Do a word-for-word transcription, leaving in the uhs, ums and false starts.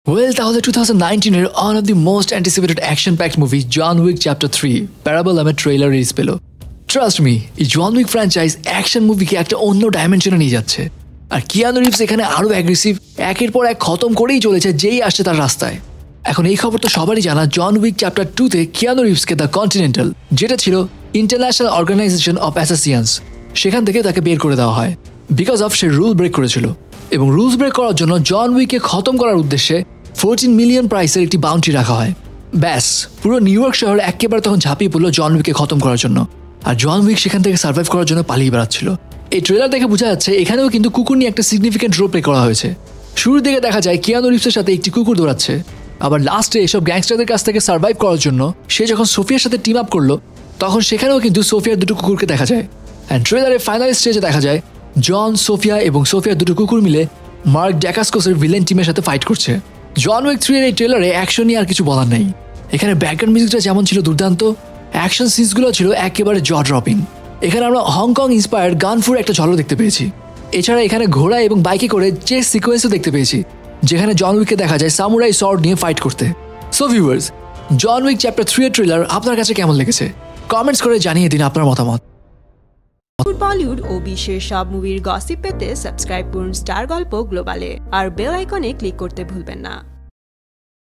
Well, তাহলে twenty nineteen এর one of the most anticipated action-packed movie John Wick Chapter three Parable নামে trailer release পেল। Trust me, এই John Wick franchise action মুভিকে একটা অন্য ডাইমেনশনে নিয়ে যাচ্ছে। আর কিয়ানু রিভস এখানে আরও অ্যাগ্রেসিভ, একের পর এক খতম করেই চলেছে যেই আসছে তার রাস্তায়। এখন এই খবর তো সবারই জানা, জন উইক চ্যাপ্টার টুতে কিয়ানু রিভসকে দ্য কন্টিনেন্টাল, যেটা ছিল ইন্টারন্যাশনাল অর্গানাইজেশন অফ অ্যাসাসিয়ান্স, সেখান থেকে তাকে বের করে দেওয়া হয় বিকজ অফ সে রুল ব্রেক করেছিল। এবং রুলস ব্রেক করার জন্য জন উইককে খতম করার উদ্দেশ্যে ফোরটিন মিলিয়ন প্রাইসের একটি বাউন্টি রাখা হয়। ব্যাস, পুরো নিউ ইয়র্ক শহর একেবারে তখন ঝাঁপিয়ে পড়লো জন উইককে খতম করার জন্য। আর জন উইক সেখান থেকে সার্ভাইভ করার জন্য পালিয়ে বেড়াচ্ছিল। এই ট্রেলার দেখে বোঝা যাচ্ছে এখানেও কিন্তু কুকুর নিয়ে একটা সিগনিফিকেন্ট রোল প্লে করা হয়েছে। শুরুর দিকে দেখা যায় কিয়ানু রিভসের সাথে একটি কুকুর দৌড়াচ্ছে, আবার লাস্টে এসব গ্যাংস্টারদের কাছ থেকে সার্ভাইভ করার জন্য সে যখন সোফিয়ার সাথে টিম আপ করলো, তখন সেখানেও কিন্তু সোফিয়ার দুটো কুকুরকে দেখা যায়। অ্যান্ড ট্রেলারের ফাইনাল স্টেজে দেখা যায় জন, সোফিয়া এবং সোফিয়ার দুটো কুকুর মিলে মার্ক ড্যাকাসকোসের ভিলেন টিমের সাথে ফাইট করছে। জন উইক থ্রি এর এই ট্রেলারে অ্যাকশন নিয়ে আর কিছু বলার নেই। এখানে ব্যাকগ্রাউন্ড মিউজিকটা যেমন ছিল দুর্দান্ত, অ্যাকশন সিনসগুলো ছিল একেবারে জ ড্রপিং। এখানে আমরা হংকং ইন্সপায়ার্ড গানফুর একটা ঝলক দেখতে পেয়েছি। এছাড়া এখানে ঘোড়া এবং বাইকে করে চেস সিকোয়েন্সও দেখতে পেয়েছি, যেখানে জন উইককে দেখা যায় সামুরাই সর্ড নিয়ে ফাইট করতে। So viewers, John Wick chapter three এর ট্রেলার আপনার কাছে কেমন লেগেছে কমেন্টস করে জানিয়ে দিন আপনার মতামত। বলিউড ও বিশ্বের সব মুভির গসিপ পেতে সাবস্ক্রাইব করুন স্টার গল্প গ্লোবালে আর বেল আইকনে ক্লিক করতে ভুলবেন না।